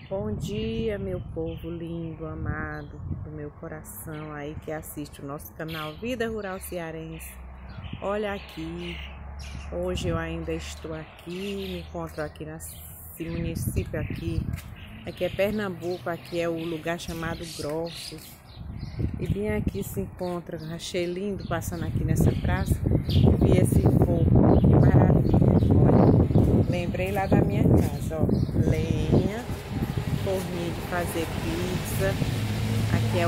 Bom dia, meu povo lindo, amado do meu coração aí que assiste o nosso canal Vida Rural Cearense. Olha aqui, hoje eu ainda estou aqui, me encontro aqui nesse município aqui é Pernambuco, aqui é o lugar chamado Grossos. E bem aqui se encontra, achei lindo passando aqui nessa praça, vi esse fogo, que maravilha. Olha, lembrei lá da minha casa, ó, lenha, forninho de fazer pizza. Aqui é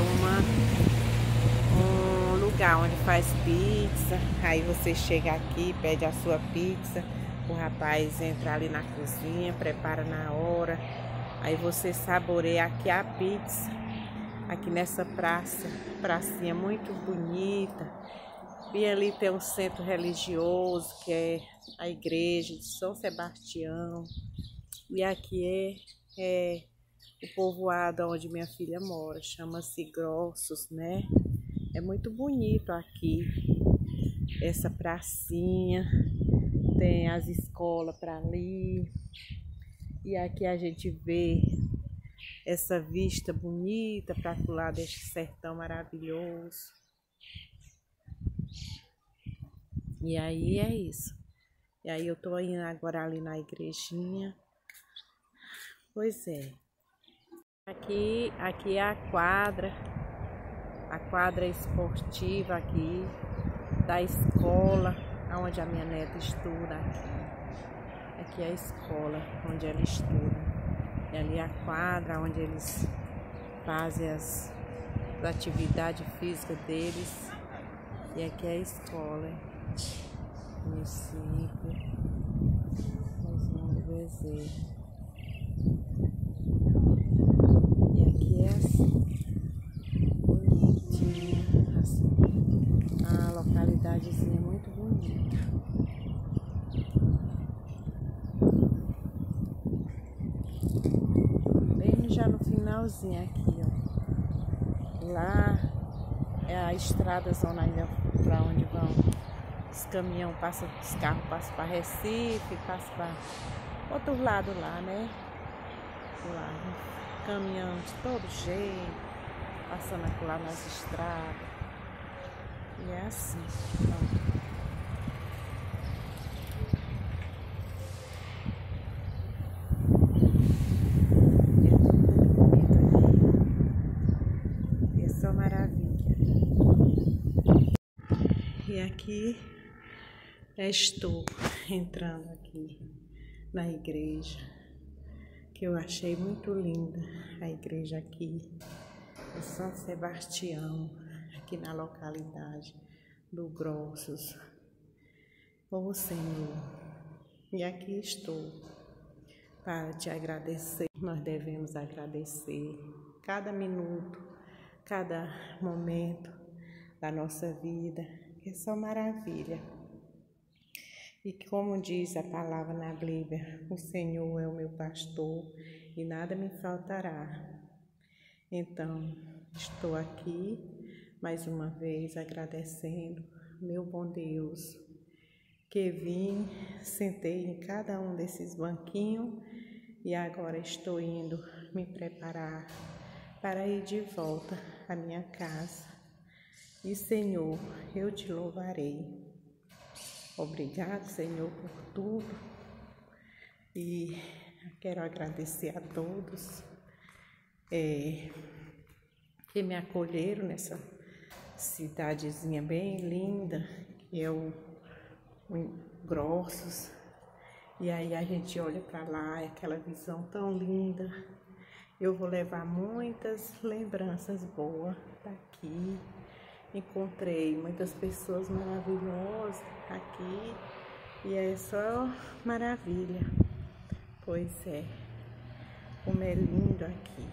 um lugar onde faz pizza. Aí você chega aqui, pede a sua pizza, o rapaz entra ali na cozinha, prepara na hora. Aí você saboreia aqui a pizza, aqui nessa pracinha muito bonita. Bem ali tem um centro religioso, que é a igreja de São Sebastião. E aqui é o povoado onde minha filha mora, chama-se Grossos, né? É muito bonito aqui, essa pracinha, tem as escolas para ali. E aqui a gente vê essa vista bonita para lá deste sertão maravilhoso. E aí é isso. E aí eu tô indo agora ali na igrejinha. Pois é. Aqui é a quadra esportiva aqui da escola onde a minha neta estuda aqui. Aqui é a escola onde ela estuda. E ali a quadra onde eles fazem as atividades físicas deles. E aqui é a escola, município, Oswaldo Bezerra. E aqui é assim, bonitinha, assim, a localidadezinha é muito bonita. Bem já no finalzinho aqui, ó. Lá é a estrada zona ainda para onde vão os caminhões, os carros passam para Recife, passam para outro lado lá, né? Lá, caminhão de todo jeito, passando aqui lá nas estradas. E é assim, ó. Maravilha. E aqui estou entrando aqui na igreja, que eu achei muito linda, a igreja aqui de São Sebastião, aqui na localidade do Grossos. Ô Senhor, e aqui estou para te agradecer. Nós devemos agradecer cada minuto, cada momento da nossa vida, que é só maravilha. E como diz a palavra na Bíblia, o Senhor é o meu pastor e nada me faltará. Então, estou aqui mais uma vez agradecendo meu bom Deus, que vim, sentei em cada um desses banquinhos e agora estou indo me preparar para ir de volta à minha casa. E Senhor, eu te louvarei. Obrigado, Senhor, por tudo. E quero agradecer a todos que me acolheram nessa cidadezinha bem linda, que é o Grossos. E aí a gente olha para lá, é aquela visão tão linda. Eu vou levar muitas lembranças boas daqui. Encontrei muitas pessoas maravilhosas aqui e é só maravilha. Pois é, como é lindo aqui.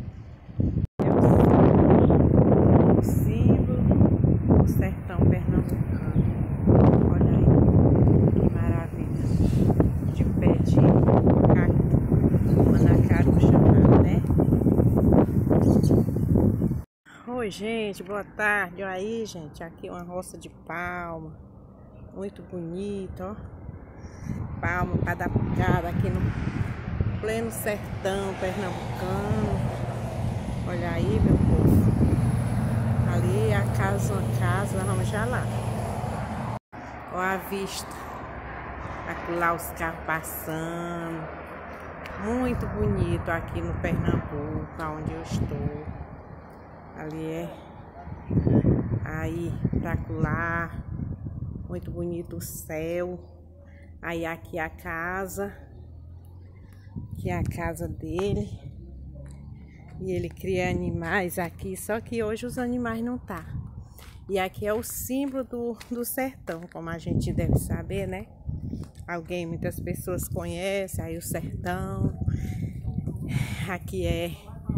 É o símbolo do sertão pernambucano. Olha aí, que maravilha. De pé de cacto, manacaro chamado, né? Oi, gente, boa tarde. Olha aí, gente, aqui uma roça de palma, muito bonita, ó. Palma para dar picada aqui no pleno sertão pernambucano. Olha aí, meu povo. Ali é a casa, nós vamos já lá. Olha a vista. Lá os carros passando. Muito bonito aqui no Pernambuco, onde eu estou. Ali é. Aí, pra lá. Muito bonito o céu. Aí aqui a casa. Aqui é a casa dele. E ele cria animais aqui, só que hoje os animais não tá. E aqui é o símbolo do sertão, como a gente deve saber, né? Muitas pessoas conhecem aí o sertão. Aqui é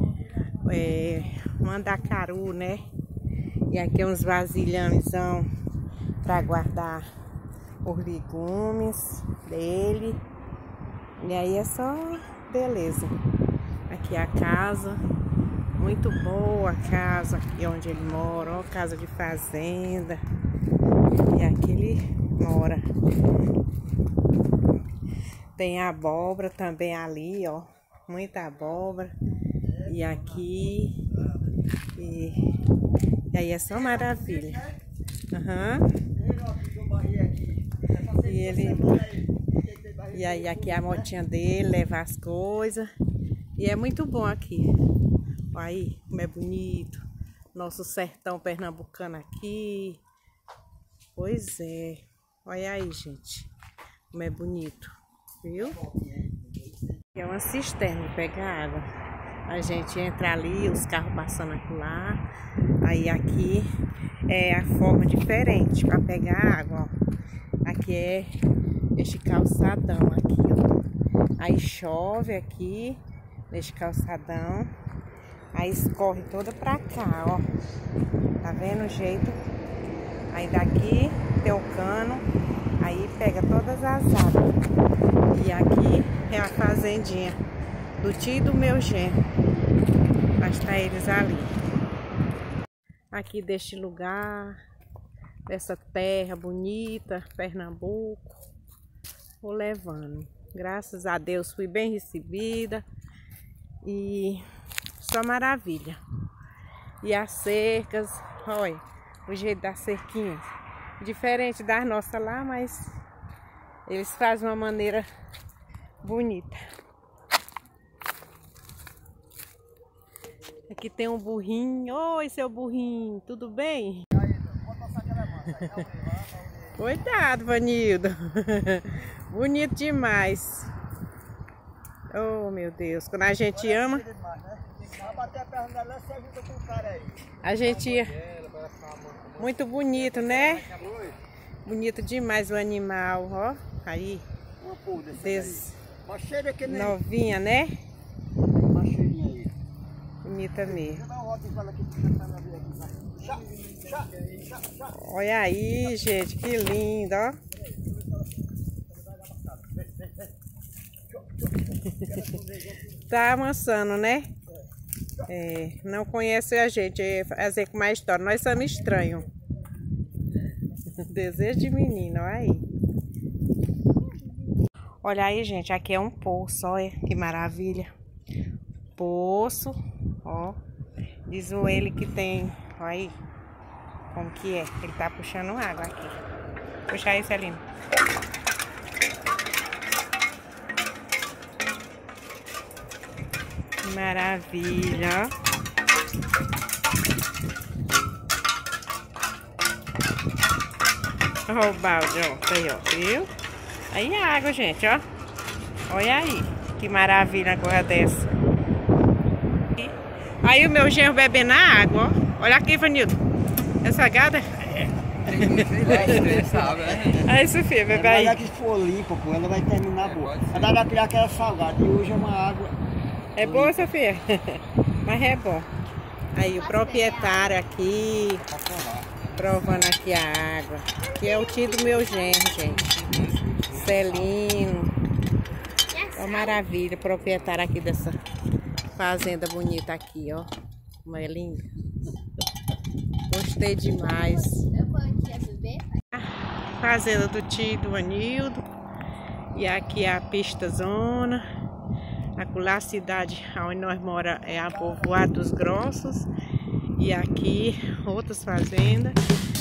Mandacaru, né? E aqui é uns vasilhãozão para guardar os legumes dele. E aí é só beleza. Aqui é a casa, muito boa a casa aqui onde ele mora, ó, casa de fazenda. E aqui ele mora. Tem abóbora também ali, ó, muita abóbora. E aqui, e aí é só maravilha. E aí aqui é a motinha dele, leva as coisas. E é muito bom aqui. Olha aí como é bonito. Nosso sertão pernambucano aqui. Pois é. Olha aí, gente. Como é bonito. Viu? É uma cisterna, pega água. A gente entra ali, os carros passando aqui lá. Aí aqui é a forma diferente para pegar água, ó. Aqui é este calçadão aqui, ó. Aí chove aqui neste calçadão. Aí escorre toda pra cá, ó. Tá vendo o jeito? Aí daqui tem o cano. Aí pega todas as águas. E aqui é a fazendinha do tio e do meu genro. Mas tá eles ali. Aqui deste lugar, dessa terra bonita, Pernambuco, vou levando. Graças a Deus fui bem recebida. E só maravilha. E as cercas, olha, o jeito das cerquinhas. Diferente das nossas lá, mas eles fazem uma maneira bonita. Aqui tem um burrinho. Oi, seu burrinho, tudo bem? Cuidado, Vanildo. Bonito demais. Oh, meu Deus, quando a gente ama, a gente... Muito bonito, né? Bonito demais o animal, ó. Aí, novinha, né? Bonita mesmo. Olha aí, gente, que lindo, ó. Tá amansando, né? Não conhece a gente, fazer com mais história. Nós somos estranhos. Desejo de menino, olha aí. Olha aí, gente, aqui é um poço, olha que maravilha. Poço, ó. Diz o ele que tem, olha aí, como que é. Ele tá puxando água aqui. Puxa aí, Celino. Maravilha. Olha o balde, ó. Tá aí, ó. Viu? Aí a água, gente, ó. Olha aí. Que maravilha uma coisa dessa. Aí o meu genro bebendo a água, ó. Olha aqui, Vanildo. Essa gada. Aí, Sofia, bebe aí. Ela que for limpa, pô, ela vai terminar boa. Ela vai criar aquela salgada. E hoje é uma água. É boa, Sofia? Mas é bom. Aí o proprietário aqui, provando aqui a água. Que é o tio do meu genro, gente. Celino. É uma maravilha, proprietário aqui dessa fazenda bonita aqui, ó. Como é linda. Gostei demais. Fazenda do tio do Vanildo. E aqui é a pista zona. Acolá a cidade onde nós moramos é a Povoado dos Grossos. E aqui outras fazendas.